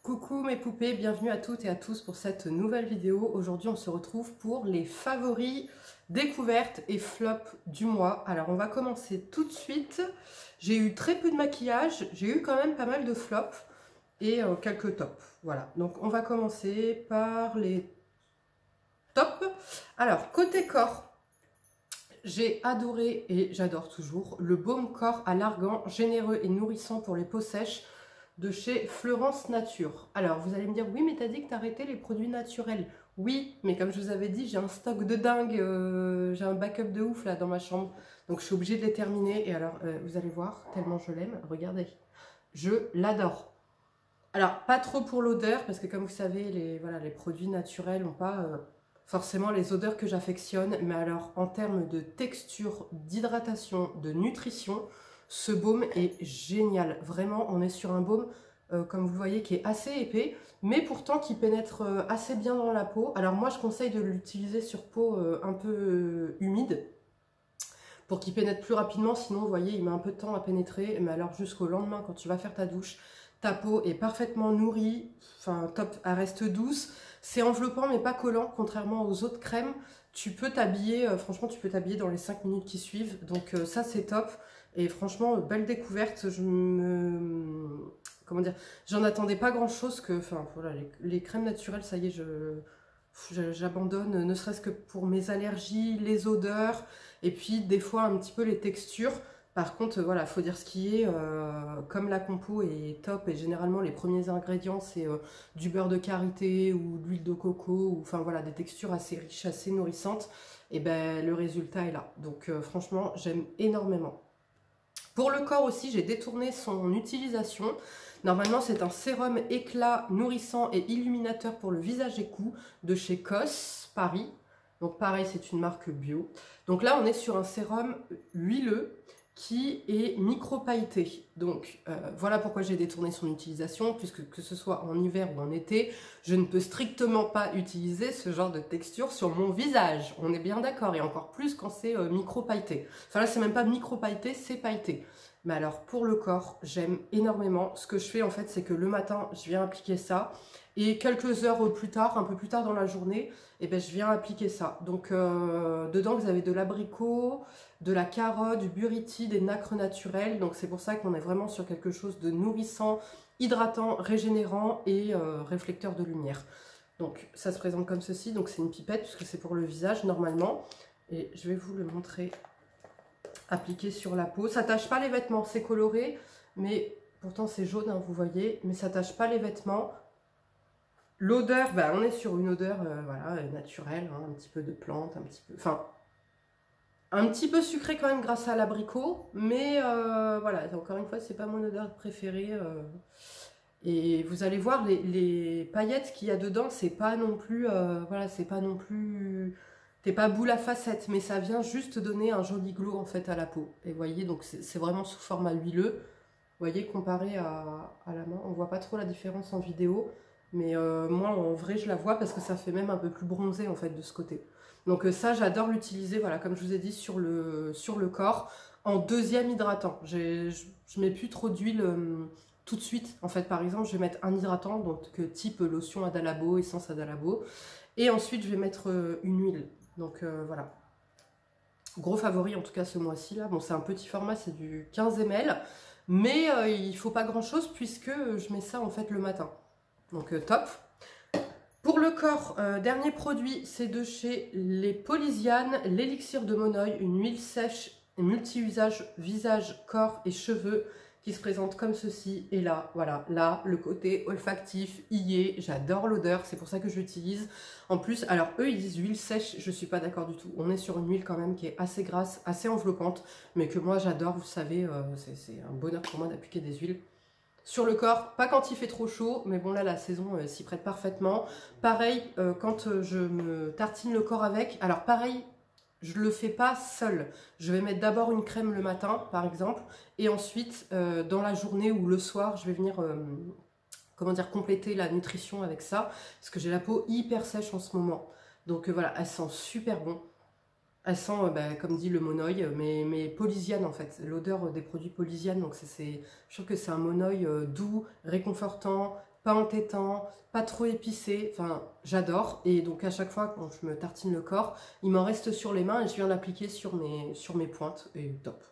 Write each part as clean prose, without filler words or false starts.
Coucou mes poupées, bienvenue à toutes et à tous pour cette nouvelle vidéo. Aujourd'hui on se retrouve pour les favoris, découvertes et flops du mois. Alors on va commencer tout de suite. J'ai eu très peu de maquillage, j'ai eu quand même pas mal de flops et quelques tops. Voilà, donc on va commencer par les tops. Alors côté corps, j'ai adoré et j'adore toujours le baume corps à l'argan généreux et nourrissant pour les peaux sèches de chez Fleurance Nature. Alors vous allez me dire, oui mais t'as dit que t'arrêtais les produits naturels. Oui, mais comme je vous avais dit, j'ai un stock de dingue, j'ai un backup de ouf là dans ma chambre. Donc je suis obligée de les terminer. Et alors vous allez voir, tellement je l'aime, regardez, je l'adore. Alors pas trop pour l'odeur, parce que comme vous savez, les produits naturels n'ont pas forcément les odeurs que j'affectionne. Mais alors en termes de texture, d'hydratation, de nutrition, ce baume est génial. Vraiment, on est sur un baume, comme vous le voyez, qui est assez épais, mais pourtant qui pénètre assez bien dans la peau. Alors moi, je conseille de l'utiliser sur peau un peu humide, pour qu'il pénètre plus rapidement. Sinon, vous voyez, il met un peu de temps à pénétrer. Mais alors jusqu'au lendemain, quand tu vas faire ta douche, ta peau est parfaitement nourrie. Enfin, top, elle reste douce. C'est enveloppant, mais pas collant, contrairement aux autres crèmes. Tu peux t'habiller, franchement, tu peux t'habiller dans les 5 minutes qui suivent. Donc ça, c'est top. Et franchement, belle découverte. Comment dire, j'en attendais pas grand chose que. Enfin, voilà, les crèmes naturelles, ça y est, j'abandonne, ne serait-ce que pour mes allergies, les odeurs, et puis des fois un petit peu les textures. Par contre, voilà, faut dire ce qui est, comme la compo est top, et généralement les premiers ingrédients, c'est du beurre de karité ou de l'huile de coco, ou enfin voilà, des textures assez riches, assez nourrissantes, et ben le résultat est là. Donc franchement, j'aime énormément. Pour le corps aussi, j'ai détourné son utilisation. Normalement, c'est un sérum éclat nourrissant et illuminateur pour le visage et cou de chez COS Paris. Donc pareil, c'est une marque bio. Donc là, on est sur un sérum huileux qui est micro-pailleté. Donc voilà pourquoi j'ai détourné son utilisation, puisque que ce soit en hiver ou en été, je ne peux strictement pas utiliser ce genre de texture sur mon visage. On est bien d'accord, et encore plus quand c'est micro-pailleté. Enfin là, c'est même pas micro-pailleté, c'est pailleté. Mais alors pour le corps, j'aime énormément. Ce que je fais en fait, c'est que le matin, je viens appliquer ça. Et quelques heures plus tard, un peu plus tard dans la journée, eh ben, je viens appliquer ça. Donc dedans, vous avez de l'abricot, de la carotte, du buriti, des nacres naturels. Donc c'est pour ça qu'on est vraiment sur quelque chose de nourrissant, hydratant, régénérant et réflecteur de lumière. Donc ça se présente comme ceci. Donc c'est une pipette puisque c'est pour le visage normalement. Et je vais vous le montrer appliqué sur la peau. Ça tâche pas les vêtements, c'est coloré, mais pourtant c'est jaune, hein, vous voyez, mais ça tâche pas les vêtements. L'odeur, ben, on est sur une odeur voilà, naturelle, hein, un petit peu de plante, un petit peu, enfin, un petit peu sucré quand même grâce à l'abricot, mais voilà, encore une fois, c'est pas mon odeur préférée. Et vous allez voir, les paillettes qu'il y a dedans, c'est pas non plus, voilà, c'est pas non plus, t'es pas boule à facettes, mais ça vient juste donner un joli glow en fait à la peau. Et vous voyez, donc c'est vraiment sous format huileux. Vous voyez, comparé à la main, on voit pas trop la différence en vidéo, mais moi en vrai je la vois parce que ça fait même un peu plus bronzé en fait de ce côté. Donc ça, j'adore l'utiliser, voilà, comme je vous ai dit, sur le corps, en deuxième hydratant. Je mets plus trop d'huile tout de suite. En fait, par exemple, je vais mettre un hydratant, donc type lotion Adalabo, essence Adalabo, et ensuite je vais mettre une huile. Donc voilà. Gros favori en tout cas ce mois-ci là. Bon, c'est un petit format, c'est du 15 ml, mais il faut pas grand chose puisque je mets ça en fait le matin. Donc top. Pour le corps, dernier produit, c'est de chez les Polysiane, l'élixir de Monoeil, une huile sèche et multi-usage visage, corps et cheveux qui se présente comme ceci. Et là, voilà, là, le côté olfactif y est. J'adore l'odeur, c'est pour ça que je l'utilise. En plus, alors eux, ils disent huile sèche, je suis pas d'accord du tout. On est sur une huile quand même qui est assez grasse, assez enveloppante, mais que moi j'adore, vous savez, c'est un bonheur pour moi d'appliquer des huiles sur le corps, pas quand il fait trop chaud, mais bon là la saison s'y prête parfaitement. Pareil, quand je me tartine le corps avec, alors pareil, je le fais pas seul. Je vais mettre d'abord une crème le matin par exemple, et ensuite dans la journée ou le soir, je vais venir comment dire, compléter la nutrition avec ça, parce que j'ai la peau hyper sèche en ce moment. Donc voilà, elle sent super bon. Elle sent, comme dit le monoeil, mais Polysiane en fait, l'odeur des produits Polysiane. Donc je trouve que c'est un monoeil doux, réconfortant, pas entêtant, pas trop épicé, enfin j'adore. Et donc à chaque fois quand je me tartine le corps, il m'en reste sur les mains et je viens l'appliquer sur mes pointes et top.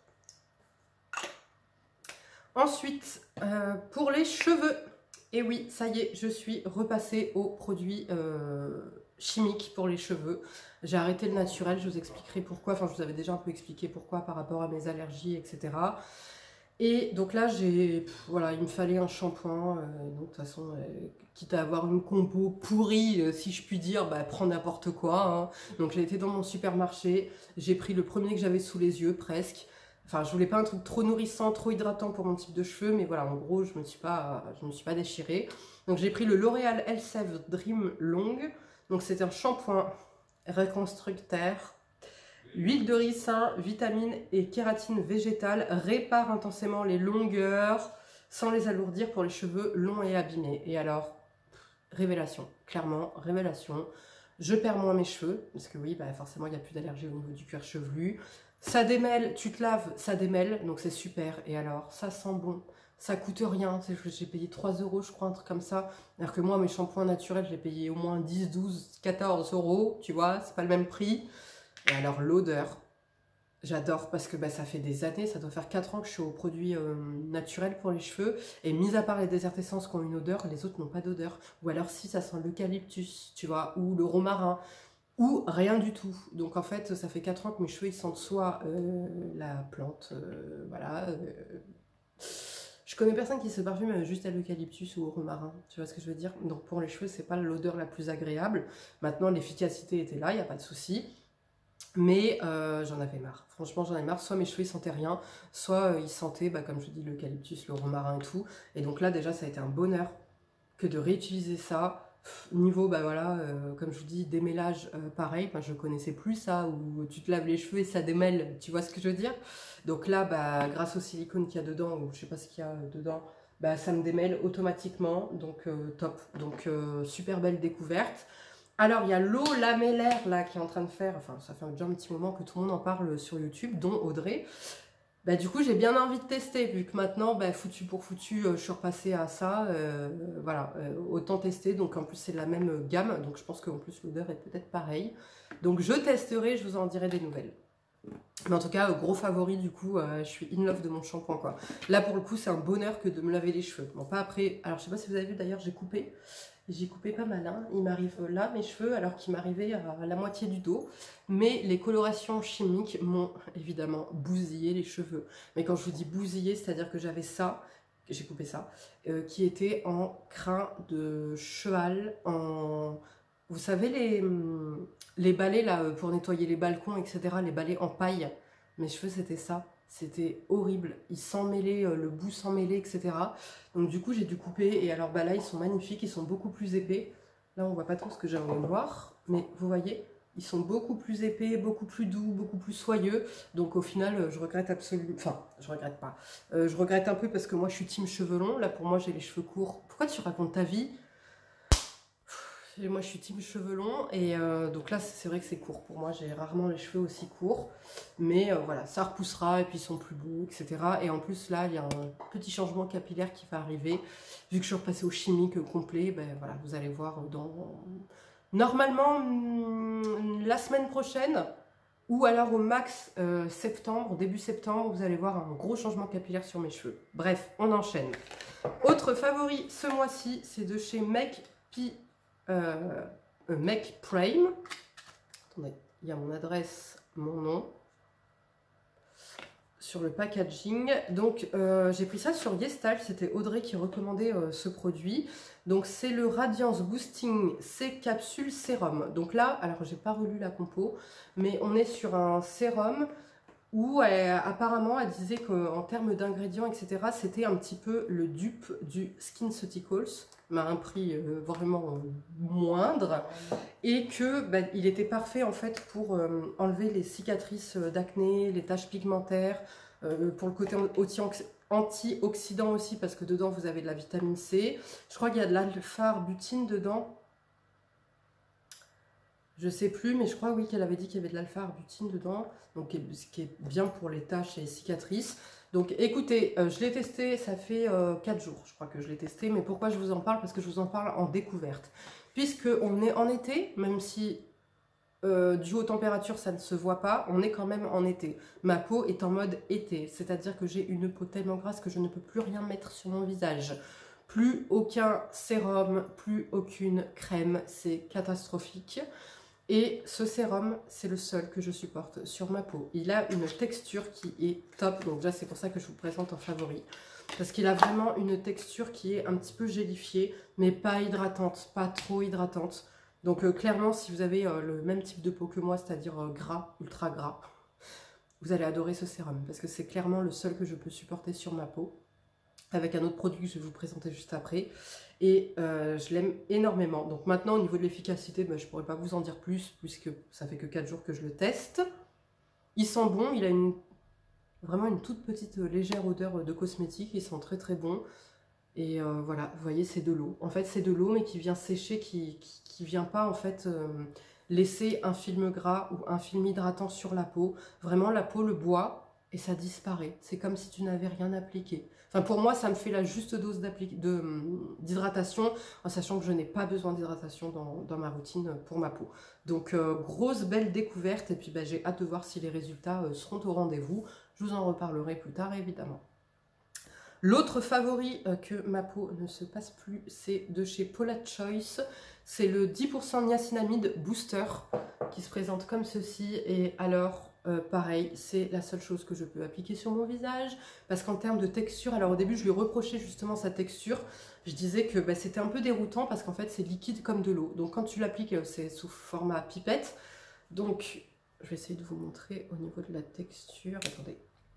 Ensuite, pour les cheveux, et oui, ça y est, je suis repassée aux produits chimiques pour les cheveux. J'ai arrêté le naturel, je vous expliquerai pourquoi, enfin je vous avais déjà un peu expliqué pourquoi par rapport à mes allergies, etc. Et donc là, voilà, il me fallait un shampoing, donc de toute façon, quitte à avoir une compo pourrie, si je puis dire, bah prends n'importe quoi, hein. Donc j'ai été dans mon supermarché, j'ai pris le premier que j'avais sous les yeux, presque. Enfin, je voulais pas un truc trop nourrissant, trop hydratant pour mon type de cheveux, mais voilà, en gros, je me suis pas déchirée. Donc j'ai pris le L'Oréal Elseve Dream Long. Donc c'est un shampoing reconstructeur. Huile de ricin, vitamines et kératine végétale répare intensément les longueurs sans les alourdir pour les cheveux longs et abîmés. Et alors, révélation, clairement, révélation. Je perds moins mes cheveux, parce que oui, bah forcément, il n'y a plus d'allergie au niveau du cuir chevelu. Ça démêle, tu te laves, ça démêle, donc c'est super. Et alors, ça sent bon, ça coûte rien. J'ai payé 3 euros, je crois, un truc comme ça. Alors que moi, mes shampoings naturels, j'ai payé au moins 10, 12, 14 euros, tu vois, c'est pas le même prix. Et alors l'odeur, j'adore parce que bah, ça fait des années, ça doit faire 4 ans que je suis aux produits naturels pour les cheveux. Et mis à part les Desert Essence qui ont une odeur, les autres n'ont pas d'odeur. Ou alors si ça sent l'eucalyptus, tu vois, ou le romarin, ou rien du tout. Donc en fait, ça fait 4 ans que mes cheveux ils sentent soit la plante, voilà. Je connais personne qui se parfume juste à l'eucalyptus ou au romarin, tu vois ce que je veux dire. Donc pour les cheveux, c'est pas l'odeur la plus agréable. Maintenant, l'efficacité était là, il n'y a pas de souci. Mais j'en avais marre, franchement j'en avais marre, soit mes cheveux ils sentaient rien, soit ils sentaient, bah, comme je dis, l'eucalyptus, le romarin et tout. Et donc là déjà ça a été un bonheur que de réutiliser ça. Niveau, bah voilà, comme je vous dis, démêlage, pareil, moi je connaissais plus ça, où tu te laves les cheveux et ça démêle, tu vois ce que je veux dire. Donc là, bah, grâce au silicone qu'il y a dedans, ou je sais pas ce qu'il y a dedans, bah, ça me démêle automatiquement, donc top. Donc super belle découverte. Alors, il y a l'eau lamellaire là qui est en train de faire, enfin ça fait déjà un petit moment que tout le monde en parle sur YouTube, dont Audrey. Bah, du coup, j'ai bien envie de tester, vu que maintenant, bah, foutu pour foutu, je suis repassée à ça. Voilà, autant tester. Donc en plus, c'est de la même gamme, donc je pense qu'en plus l'odeur est peut-être pareille. Donc je testerai, je vous en dirai des nouvelles. Mais en tout cas, gros favori du coup, je suis in love de mon shampoing quoi. Là pour le coup, c'est un bonheur que de me laver les cheveux. Bon, pas après. Alors je sais pas si vous avez vu d'ailleurs, j'ai coupé. J'ai coupé pas mal, hein. Il m'arrive là mes cheveux alors qu'il m'arrivait à la moitié du dos. Mais les colorations chimiques m'ont évidemment bousillé les cheveux. Mais quand je vous dis bousillé, c'est-à-dire que j'avais ça, j'ai coupé ça, qui était en crin de cheval, en... Vous savez les balais là pour nettoyer les balcons, etc. Les balais en paille. Mes cheveux c'était ça. C'était horrible. Ils s'en mêlaient, le bout s'en mêlait, etc. Donc du coup j'ai dû couper. Et alors bah là ils sont magnifiques, ils sont beaucoup plus épais. Là on voit pas trop ce que j'ai en noir. Mais vous voyez, ils sont beaucoup plus épais, beaucoup plus doux, beaucoup plus soyeux. Donc au final je regrette absolument... Enfin je regrette pas. Je regrette un peu parce que moi je suis team cheveux longs. Là pour moi j'ai les cheveux courts. Pourquoi tu racontes ta vie ? Et moi je suis team cheveux longs et donc là c'est vrai que c'est court pour moi, j'ai rarement les cheveux aussi courts, mais voilà, ça repoussera et puis ils sont plus beaux, etc. Et en plus là il y a un petit changement capillaire qui va arriver, vu que je suis repassée au chimique complet, ben voilà, vous allez voir dans... Normalement la semaine prochaine, ou alors au max septembre, début septembre, vous allez voir un gros changement capillaire sur mes cheveux. Bref, on enchaîne. Autre favori ce mois-ci, c'est de chez Make Prime. Attendez, il y a mon adresse, mon nom sur le packaging. Donc j'ai pris ça sur YesStyle, c'était Audrey qui recommandait ce produit. Donc c'est le Radiance Boosting C Capsule Sérum. Donc là, alors j'ai pas relu la compo, mais on est sur un sérum où apparemment elle disait qu'en termes d'ingrédients, etc., c'était un petit peu le dupe du SkinCeuticals, mais à un prix vraiment moindre, et que bah, il était parfait en fait pour enlever les cicatrices d'acné, les taches pigmentaires, pour le côté antioxydant aussi, parce que dedans vous avez de la vitamine C. Je crois qu'il y a de l'alpha-arbutin dedans. Je sais plus, mais je crois oui qu'elle avait dit qu'il y avait de l'alpha-arbutin dedans, donc ce qui est bien pour les taches et les cicatrices. Donc écoutez, je l'ai testé, ça fait 4 jours, je crois que je l'ai testé. Mais pourquoi je vous en parle? Parce que je vous en parle en découverte. Puisqu'on est en été, même si dû aux températures ça ne se voit pas, on est quand même en été. Ma peau est en mode été, c'est-à-dire que j'ai une peau tellement grasse que je ne peux plus rien mettre sur mon visage. Plus aucun sérum, plus aucune crème, c'est catastrophique. Et ce sérum, c'est le seul que je supporte sur ma peau. Il a une texture qui est top, donc déjà c'est pour ça que je vous le présente en favori. Parce qu'il a vraiment une texture qui est un petit peu gélifiée, mais pas hydratante, pas trop hydratante. Donc clairement, si vous avez le même type de peau que moi, c'est-à-dire gras, ultra gras, vous allez adorer ce sérum. Parce que c'est clairement le seul que je peux supporter sur ma peau. Avec un autre produit que je vais vous présenter juste après. Et je l'aime énormément. Donc maintenant, au niveau de l'efficacité, je ne pourrais pas vous en dire plus, puisque ça fait que 4 jours que je le teste. Il sent bon, il a vraiment une toute petite légère odeur de cosmétique. Il sent très très bon. Et voilà, vous voyez, c'est de l'eau. En fait, c'est de l'eau, mais qui vient sécher, qui vient pas en fait laisser un film gras ou un film hydratant sur la peau. Vraiment, la peau le boit et ça disparaît. C'est comme si tu n'avais rien appliqué. Enfin, pour moi, ça me fait la juste dose d'hydratation, en sachant que je n'ai pas besoin d'hydratation dans ma routine pour ma peau. Donc, grosse, belle découverte. Et puis, j'ai hâte de voir si les résultats seront au rendez-vous. Je vous en reparlerai plus tard, évidemment. L'autre favori que ma peau ne se passe plus, c'est de chez Paula Choice. C'est le 10% niacinamide booster qui se présente comme ceci. Et alors, pareil, c'est la seule chose que je peux appliquer sur mon visage. Parce qu'en termes de texture, alors au début, je lui reprochais justement sa texture. Je disais que c'était un peu déroutant parce qu'en fait, c'est liquide comme de l'eau. Donc quand tu l'appliques, c'est sous format pipette. Donc, je vais essayer de vous montrer au niveau de la texture. Attendez.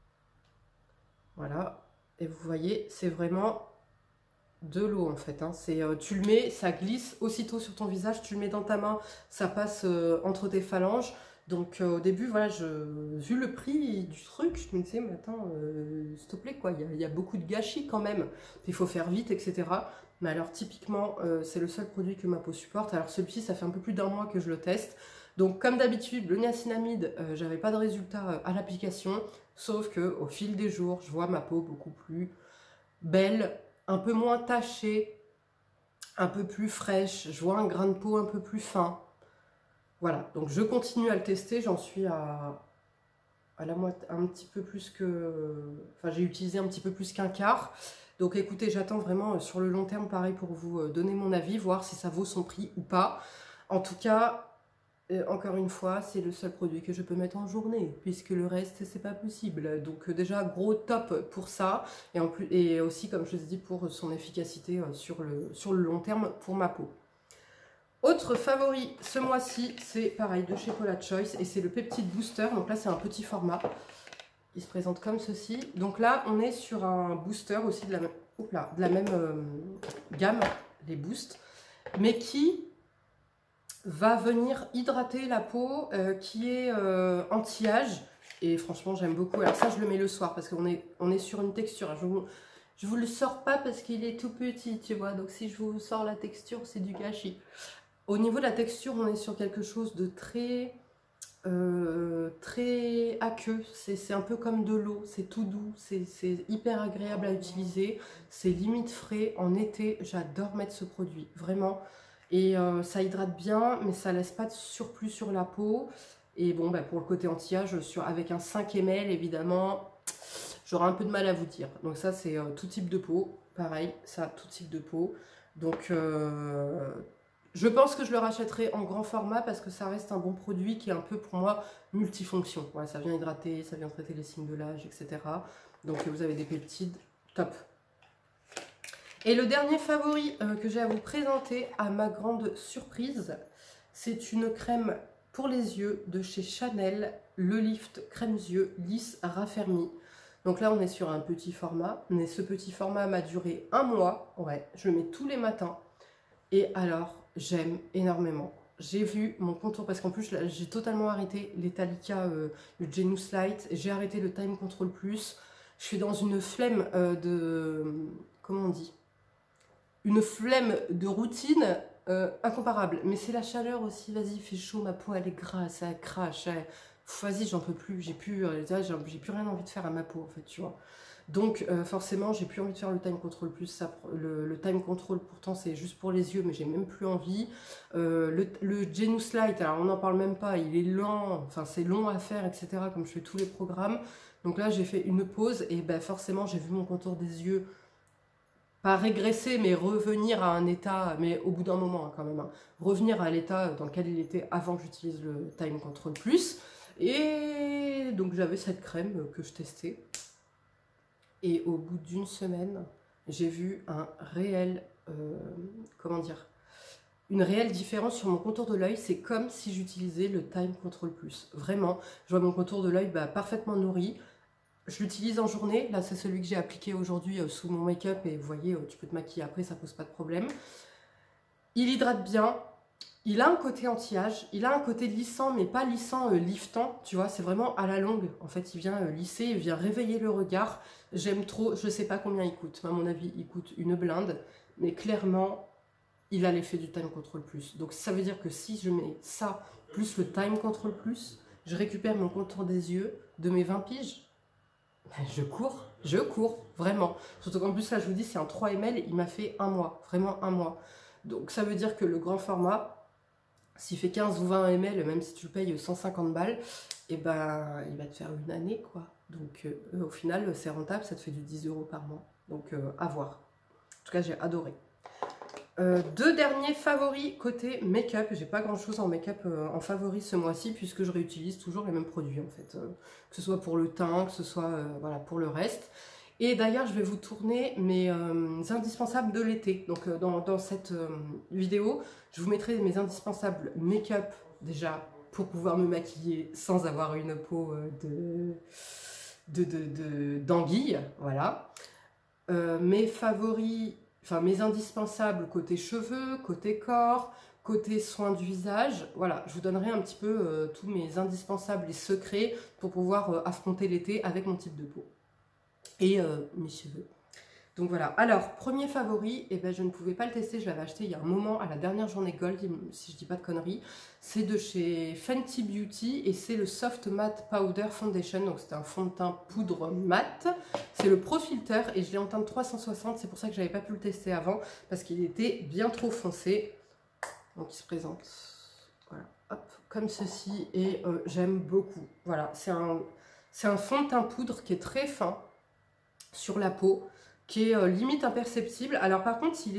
Voilà. Et vous voyez, c'est vraiment de l'eau en fait. Hein. Tu le mets, ça glisse aussitôt sur ton visage, tu le mets dans ta main, ça passe entre tes phalanges. Donc au début, voilà, vu le prix du truc, je me disais, mais attends, s'il te plaît, quoi, il y a beaucoup de gâchis quand même. Il faut faire vite, etc. Mais alors typiquement, c'est le seul produit que ma peau supporte. Alors celui-ci, ça fait un peu plus d'un mois que je le teste. Donc comme d'habitude, le niacinamide, j'avais pas de résultat à l'application. Sauf que au fil des jours, je vois ma peau beaucoup plus belle, un peu moins tachée, un peu plus fraîche. Je vois un grain de peau un peu plus fin. Voilà, donc je continue à le tester. J'en suis à la moitié, un petit peu plus que... Enfin, j'ai utilisé un petit peu plus qu'un quart. Donc écoutez, j'attends vraiment sur le long terme, pareil, pour vous donner mon avis, voir si ça vaut son prix ou pas. En tout cas... encore une fois, c'est le seul produit que je peux mettre en journée, puisque le reste, c'est pas possible. Donc déjà, gros top pour ça, et aussi, comme je vous ai dit, pour son efficacité sur le long terme pour ma peau. Autre favori ce mois-ci, c'est pareil, de chez Paula Choice, et c'est le Peptide Booster. Donc là, c'est un petit format. Il se présente comme ceci. Donc là, on est sur un booster aussi de la même gamme, les boosts, mais qui... va venir hydrater la peau qui est anti-âge. Et franchement, j'aime beaucoup. Alors ça, je le mets le soir parce qu'on est sur une texture. Je vous le sors pas parce qu'il est tout petit, tu vois. Donc si je vous sors la texture, c'est du gâchis. Au niveau de la texture, on est sur quelque chose de très aqueux. C'est un peu comme de l'eau. C'est tout doux. C'est hyper agréable à utiliser. C'est limite frais. En été, j'adore mettre ce produit. Vraiment. Et ça hydrate bien, mais ça laisse pas de surplus sur la peau. Et bon, pour le côté anti-âge, avec un 5 ml, évidemment, j'aurai un peu de mal à vous dire. Donc ça, c'est tout type de peau. Pareil, ça, tout type de peau. Donc, je pense que je le rachèterai en grand format parce que ça reste un bon produit qui est un peu, pour moi, multifonction. Voilà, ça vient hydrater, ça vient traiter les signes de l'âge, etc. Donc, vous avez des peptides, top. Et le dernier favori que j'ai à vous présenter, à ma grande surprise, c'est une crème pour les yeux de chez Chanel, le Lift Crème Yeux Lisse Raffermi. Donc là, on est sur un petit format, mais ce petit format m'a duré un mois. Ouais, je le mets tous les matins. Et alors, j'aime énormément. J'ai vu mon contour, parce qu'en plus, j'ai totalement arrêté les Talika, le Genius Light. J'ai arrêté le Time Control Plus. Je suis dans une flemme comment on dit ? Une flemme de routine incomparable. Mais c'est la chaleur aussi. Vas-y, il fait chaud, ma peau, elle est grasse, elle crache. vas-y, j'en peux plus, j'ai plus rien envie de faire à ma peau, en fait, tu vois. Donc forcément, j'ai plus envie de faire le time control plus. Ça, le time control, pourtant, c'est juste pour les yeux, mais j'ai même plus envie. Le Genius Light, alors on n'en parle même pas, il est lent, enfin c'est long à faire, etc. Comme je fais tous les programmes. Donc là, j'ai fait une pause et ben forcément, j'ai vu mon contour des yeux pas régresser, mais revenir à un état, mais au bout d'un moment hein, quand même, hein, revenir à l'état dans lequel il était avant que j'utilise le Time Control Plus. Et donc j'avais cette crème que je testais. Et au bout d'une semaine, j'ai vu un réel, comment dire, une réelle différence sur mon contour de l'œil. C'est comme si j'utilisais le Time Control Plus. Vraiment, je vois mon contour de l'œil parfaitement nourri. Je l'utilise en journée. Là, c'est celui que j'ai appliqué aujourd'hui sous mon make-up. Et vous voyez, tu peux te maquiller après, ça pose pas de problème. Il hydrate bien. Il a un côté anti-âge. Il a un côté lissant, mais pas lissant liftant. Tu vois, c'est vraiment à la longue. En fait, il vient lisser, il vient réveiller le regard. J'aime trop. Je sais pas combien il coûte. À mon avis, il coûte une blinde. Mais clairement, il a l'effet du Time Control Plus. Donc, ça veut dire que si je mets ça, plus le Time Control Plus, je récupère mon contour des yeux de mes 20 piges. Je cours, vraiment. Surtout qu'en plus, là, je vous dis, c'est un 3 ml, il m'a fait un mois, vraiment un mois. Donc, ça veut dire que le grand format, s'il fait 15 ou 20 ml, même si tu le payes 150 balles, et ben, il va te faire une année, quoi. Donc, au final, c'est rentable, ça te fait du 10 € par mois. Donc, à voir. En tout cas, j'ai adoré. Deux derniers favoris côté make-up. J'ai pas grand chose en make-up en favori ce mois-ci puisque je réutilise toujours les mêmes produits en fait. Que ce soit pour le teint, que ce soit voilà, pour le reste. Et d'ailleurs, je vais vous tourner mes indispensables de l'été. Donc dans cette vidéo, je vous mettrai mes indispensables make-up déjà pour pouvoir me maquiller sans avoir une peau d'anguille. Voilà. Mes favoris. Enfin, mes indispensables côté cheveux, côté corps, côté soins du visage. Voilà, je vous donnerai un petit peu tous mes indispensables et secrets pour pouvoir affronter l'été avec mon type de peau. Et mes cheveux. Donc voilà. Alors, premier favori, eh ben, je ne pouvais pas le tester. Je l'avais acheté il y a un moment à la dernière journée Gold, si je dis pas de conneries. C'est de chez Fenty Beauty et c'est le Soft Matte Powder Foundation. Donc c'est un fond de teint poudre mat. C'est le Pro Filter et je l'ai en teinte 360. C'est pour ça que j'avais pas pu le tester avant parce qu'il était bien trop foncé. Donc il se présente voilà, hop, comme ceci et j'aime beaucoup. Voilà, c'est un fond de teint poudre qui est très fin sur la peau, qui est limite imperceptible. Alors par contre, il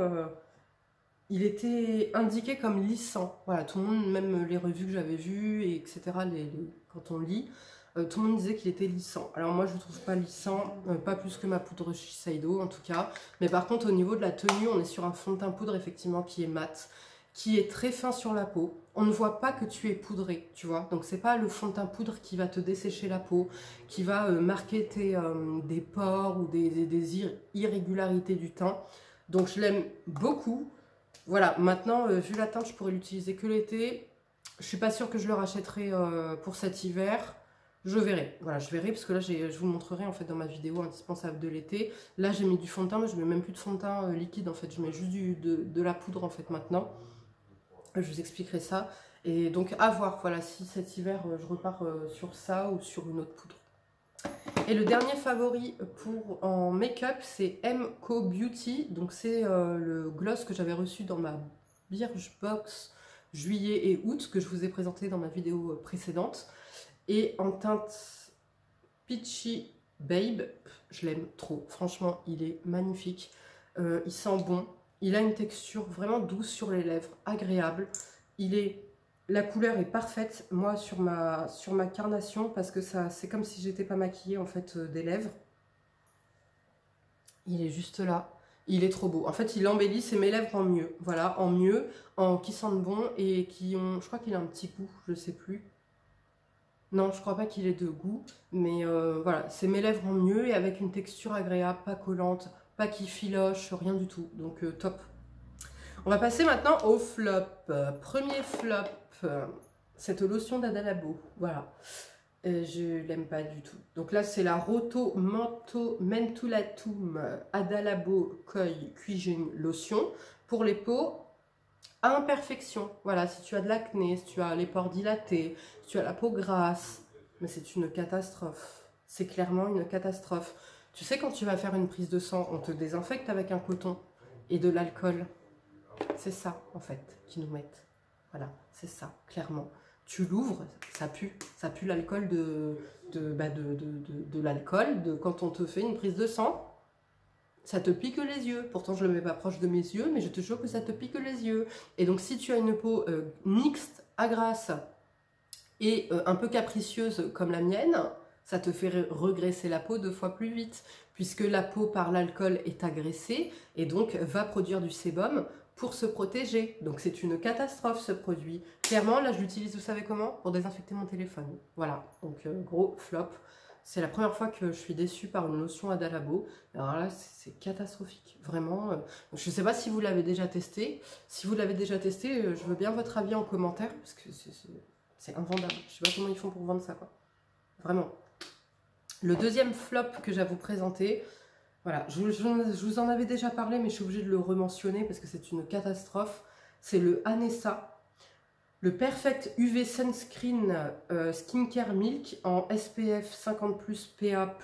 était indiqué comme lissant. Voilà, tout le monde, même les revues que j'avais vues, et etc., quand on lit, tout le monde disait qu'il était lissant. Alors moi, je ne trouve pas lissant, pas plus que ma poudre Shiseido en tout cas. Mais par contre, au niveau de la tenue, on est sur un fond de teint poudre, effectivement, qui est mat, qui est très fin sur la peau. On ne voit pas que tu es poudré, tu vois. Donc c'est pas le fond de teint poudre qui va te dessécher la peau, qui va marquer des pores ou des irrégularités du teint. Donc je l'aime beaucoup. Voilà, maintenant, vu la teinte, je pourrais l'utiliser que l'été. Je suis pas sûre que je le rachèterai pour cet hiver. Je verrai. Voilà, je verrai parce que là, je vous montrerai en fait dans ma vidéo indispensable de l'été. Là, j'ai mis du fond de teint, mais je mets même plus de fond de teint liquide en fait. Je mets juste de la poudre en fait maintenant. Je vous expliquerai ça. Et donc, à voir, voilà, si cet hiver, je repars sur ça ou sur une autre poudre. Et le dernier favori en make-up, c'est MCO Beauty. Donc, c'est le gloss que j'avais reçu dans ma Birchbox juillet et août, que je vous ai présenté dans ma vidéo précédente. Et en teinte Peachy Babe, je l'aime trop. Franchement, il est magnifique. Il sent bon. Il a une texture vraiment douce sur les lèvres, agréable. La couleur est parfaite, moi, sur ma carnation, parce que c'est comme si j'étais pas maquillée, en fait, des lèvres. Il est juste là. Il est trop beau. En fait, il embellit, c'est mes lèvres en mieux. Voilà, en mieux, qui sentent bon et qui ont... Je crois qu'il a un petit goût, je sais plus. Non, je crois pas qu'il ait de goût, mais voilà, c'est mes lèvres en mieux et avec une texture agréable, pas collante, pas qui filoche, rien du tout. Donc top. On va passer maintenant au flop. Premier flop, cette lotion d'Adalabo. Voilà. Je l'aime pas du tout. Donc là, c'est la Roto Mentulatum Adalabo Koi Cuisine Lotion pour les peaux Imperfection, voilà, si tu as de l'acné, si tu as les pores dilatés, si tu as la peau grasse, mais c'est une catastrophe. C'est clairement une catastrophe. Tu sais, quand tu vas faire une prise de sang, on te désinfecte avec un coton et de l'alcool. C'est ça, en fait, qu'ils nous mettent. Voilà, c'est ça, clairement. Tu l'ouvres, ça pue l'alcool de l'alcool quand on te fait une prise de sang. Ça te pique les yeux. Pourtant, je ne le mets pas proche de mes yeux, mais je te jure que ça te pique les yeux. Et donc, si tu as une peau mixte, à grasse et un peu capricieuse comme la mienne, ça te fait regresser la peau 2 fois plus vite, puisque la peau, par l'alcool, est agressée et donc va produire du sébum pour se protéger. Donc, c'est une catastrophe, ce produit. Clairement, là, je l'utilise, vous savez comment? Pour désinfecter mon téléphone. Voilà, donc gros flop. C'est la première fois que je suis déçue par une lotion Adalabo. Alors là, c'est catastrophique. Vraiment. Je ne sais pas si vous l'avez déjà testé. Si vous l'avez déjà testé, je veux bien votre avis en commentaire. Parce que c'est invendable. Je ne sais pas comment ils font pour vendre ça, quoi. Vraiment. Le deuxième flop que j'ai à vous présenter. Voilà, je vous en avais déjà parlé, mais je suis obligée de le rementionner parce que c'est une catastrophe. C'est le Anessa. Le Perfect UV Sunscreen Skincare Milk en SPF 50+, PA++++,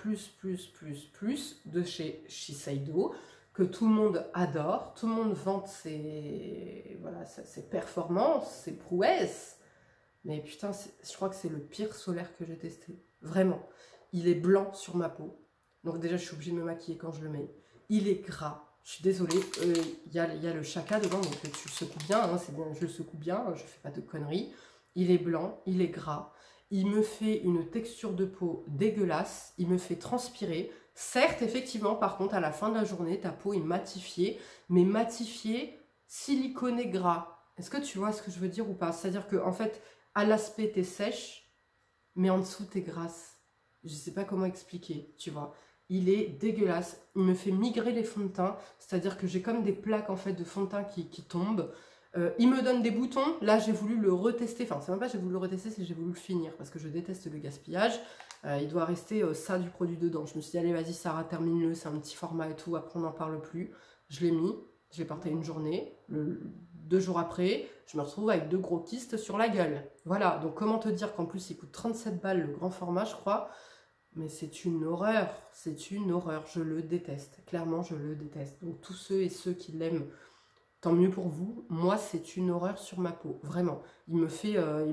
de chez Shiseido, que tout le monde adore. Tout le monde vante voilà, ses performances, ses prouesses. Mais putain, je crois que c'est le pire solaire que j'ai testé. Vraiment. Il est blanc sur ma peau. Donc déjà, je suis obligée de me maquiller quand je le mets. Il est gras. Je suis désolée, il y a le chaka dedans, donc tu le secoues bien, hein, c'est bien, je le secoue bien, je fais pas de conneries. Il est blanc, il est gras, il me fait une texture de peau dégueulasse, il me fait transpirer. Certes, effectivement, par contre, à la fin de la journée, ta peau est matifiée, mais matifiée, siliconé gras. Est-ce que tu vois ce que je veux dire ou pas? C'est-à-dire que en fait, à l'aspect, t'es sèche, mais en dessous, t'es grasse. Je sais pas comment expliquer, tu vois. Il est dégueulasse, il me fait migrer les fonds de teint, c'est-à-dire que j'ai comme des plaques en fait de fond de teint qui tombent. Il me donne des boutons, là j'ai voulu le retester, enfin c'est même pas j'ai voulu le retester, c'est que j'ai voulu le finir parce que je déteste le gaspillage. Il doit rester ça du produit dedans. Je me suis dit allez vas-y Sarah, termine-le, c'est un petit format et tout, après on n'en parle plus. Je l'ai mis, je l'ai porté une journée, 2 jours après, je me retrouve avec 2 gros kystes sur la gueule. Voilà, donc comment te dire qu'en plus il coûte 37 balles le grand format je crois. Mais c'est une horreur, je le déteste, clairement je le déteste. Donc tous ceux et ceux qui l'aiment, tant mieux pour vous. Moi c'est une horreur sur ma peau, vraiment. Il me fait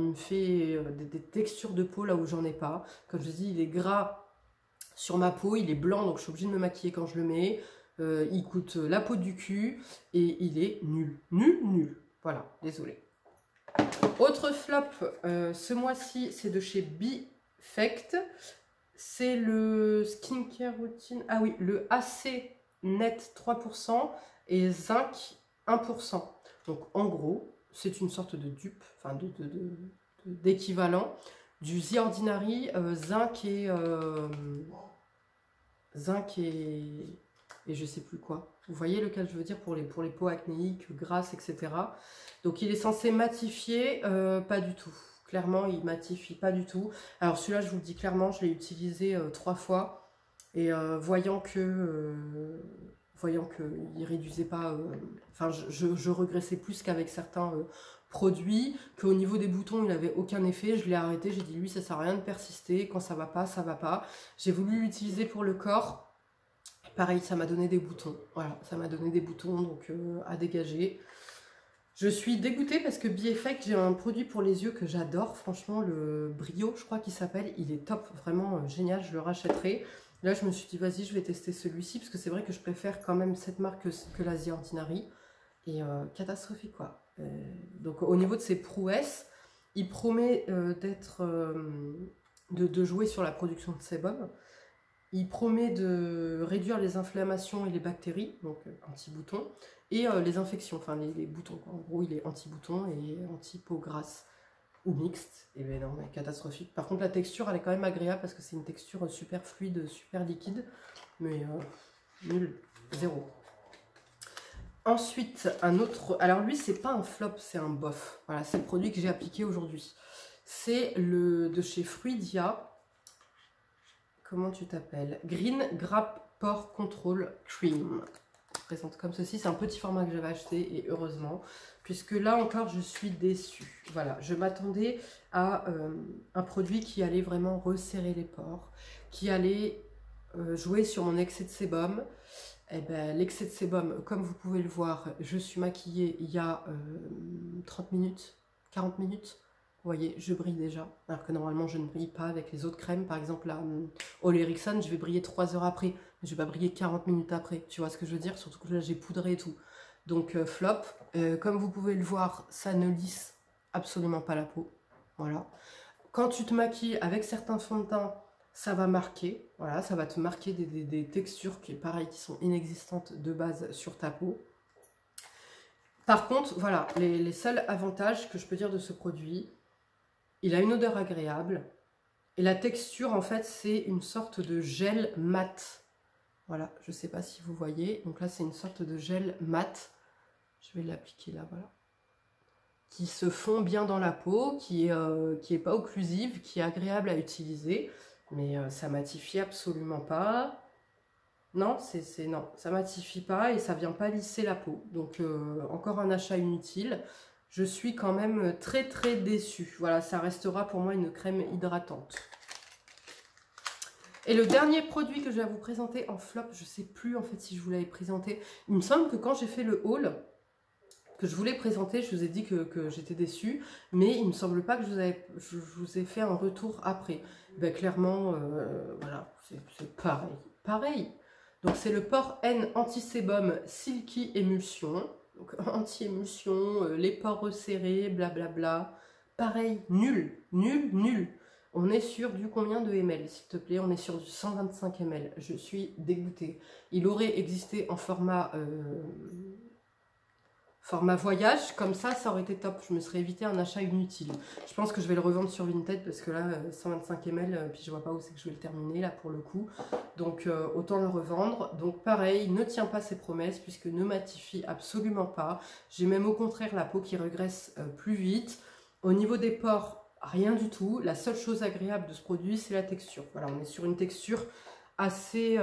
des textures de peau là où j'en ai pas. Comme je dis, il est gras sur ma peau, il est blanc donc je suis obligée de me maquiller quand je le mets. Il coûte la peau du cul et il est nul, nul. Voilà, désolé. Autre flop, ce mois-ci c'est de chez Bfect. C'est le Skincare Routine, ah oui, le AC Net 3% et Zinc 1%. Donc en gros, c'est une sorte de dupe, enfin d'équivalent du The Ordinary Zinc et je sais plus quoi. Vous voyez lequel je veux dire pour les peaux acnéiques, grasses, etc. Donc il est censé matifier, pas du tout. Clairement, il matifie pas du tout. Alors celui-là, je vous le dis clairement, je l'ai utilisé 3 fois. Et voyant qu'il réduisait pas... Enfin, je regressais plus qu'avec certains produits. Qu'au niveau des boutons, il n'avait aucun effet. Je l'ai arrêté, j'ai dit, lui, ça sert à rien de persister. Quand ça va pas, ça va pas. J'ai voulu l'utiliser pour le corps. Pareil, ça m'a donné des boutons. Voilà, ça m'a donné des boutons, donc à dégager. Je suis dégoûtée parce que Bfect, j'ai un produit pour les yeux que j'adore. Franchement, le Brio, je crois qu'il s'appelle. Il est top, vraiment génial, je le rachèterai. Là, je me suis dit, vas-y, je vais tester celui-ci. Parce que c'est vrai que je préfère quand même cette marque que la The Ordinary. Et catastrophique, quoi. Donc, au niveau de ses prouesses, il promet de jouer sur la production de sébum. Il promet de réduire les inflammations et les bactéries, donc anti-boutons, et les infections, enfin les boutons. En gros, il est anti-boutons et anti-peau grasse ou mixte. Et bien non, mais catastrophique. Par contre, la texture, elle est quand même agréable parce que c'est une texture super fluide, super liquide. Mais nul, zéro. Ensuite, un autre... Alors lui, c'est pas un flop, c'est un bof. Voilà, c'est le produit que j'ai appliqué aujourd'hui. C'est le de chez Fruidia. Comment tu t'appelles? Green Grape Pore Control Cream. présente comme ceci. C'est un petit format que j'avais acheté, et heureusement, puisque là encore, je suis déçue. Voilà, je m'attendais à un produit qui allait vraiment resserrer les pores, qui allait jouer sur mon excès de sébum. Eh ben, l'excès de sébum, comme vous pouvez le voir, je suis maquillée il y a 30 minutes, 40 minutes. Vous voyez, je brille déjà, alors que normalement je ne brille pas avec les autres crèmes. Par exemple, la Ole Henriksen, je vais briller 3 heures après, mais je vais pas briller 40 minutes après. Tu vois ce que je veux dire? Surtout que là, j'ai poudré et tout. Donc, flop. Comme vous pouvez le voir, ça ne lisse absolument pas la peau. Voilà. Quand tu te maquilles avec certains fonds de teint, ça va marquer. Voilà, ça va te marquer des textures qui, pareil, qui sont inexistantes de base sur ta peau. Par contre, voilà, les seuls avantages que je peux dire de ce produit, il a une odeur agréable. Et la texture, en fait, c'est une sorte de gel mat. Voilà, je ne sais pas si vous voyez. Donc là, c'est une sorte de gel mat. Je vais l'appliquer là, voilà. Qui se fond bien dans la peau, qui est pas occlusive, qui est agréable à utiliser. Mais ça matifie absolument pas. Non, non, ça matifie pas et ça vient pas lisser la peau. Donc, encore un achat inutile. Je suis quand même très très déçue. Voilà, ça restera pour moi une crème hydratante. Et le dernier produit que je vais vous présenter en flop, je sais plus en fait si je vous l'avais présenté. Il me semble que quand j'ai fait le haul que je voulais présenter, je vous ai dit que j'étais déçue, mais il me semble pas que je vous ai fait un retour après. Ben, clairement, voilà, c'est pareil. Pareil. Donc c'est le Pore N Anti-Sébum Silky Émulsion. Donc anti-émulsion, les pores resserrés, blablabla. Pareil, nul, nul, nul. On est sur du combien de ml, s'il te plaît? On est sur du 125 ml. Je suis dégoûtée. Il aurait existé en format voyage, comme ça aurait été top. Je me serais évité un achat inutile. Je pense que je vais le revendre sur Vinted parce que là, 125 ml, puis je vois pas où c'est que je vais le terminer là pour le coup. Donc autant le revendre. Donc pareil, ne tient pas ses promesses puisque ne matifie absolument pas. J'ai même au contraire la peau qui regresse plus vite. Au niveau des pores, rien du tout. La seule chose agréable de ce produit, c'est la texture. Voilà, on est sur une texture assez...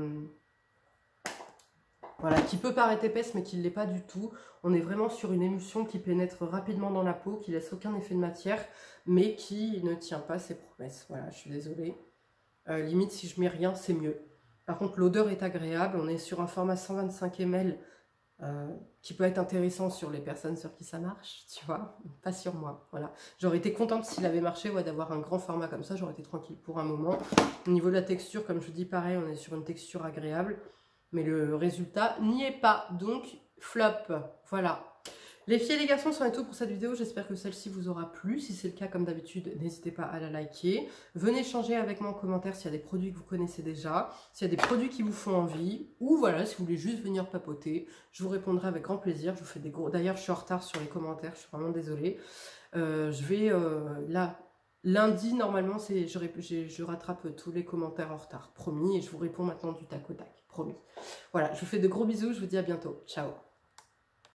voilà, qui peut paraître épaisse mais qui ne l'est pas du tout. On est vraiment sur une émulsion qui pénètre rapidement dans la peau, qui laisse aucun effet de matière, mais qui ne tient pas ses promesses. Voilà, je suis désolée. Limite, si je mets rien, c'est mieux. Par contre, l'odeur est agréable. On est sur un format 125 ml qui peut être intéressant sur les personnes sur qui ça marche, tu vois. Pas sur moi, voilà. J'aurais été contente s'il avait marché, ouais, d'avoir un grand format comme ça. J'aurais été tranquille pour un moment. Au niveau de la texture, comme je vous dis, pareil, on est sur une texture agréable. Mais le résultat n'y est pas, donc flop, voilà. Les filles et les garçons, c'en est tout pour cette vidéo, j'espère que celle-ci vous aura plu. Si c'est le cas, comme d'habitude, n'hésitez pas à la liker. Venez échanger avec moi en commentaire s'il y a des produits que vous connaissez déjà, s'il y a des produits qui vous font envie, ou voilà, si vous voulez juste venir papoter, je vous répondrai avec grand plaisir. Je vous fais des gros... D'ailleurs, je suis en retard sur les commentaires, je suis vraiment désolée. Je vais, là... Lundi, normalement, je rattrape tous les commentaires en retard, promis, et je vous réponds maintenant du tac au tac, promis. Voilà, je vous fais de gros bisous, je vous dis à bientôt. Ciao.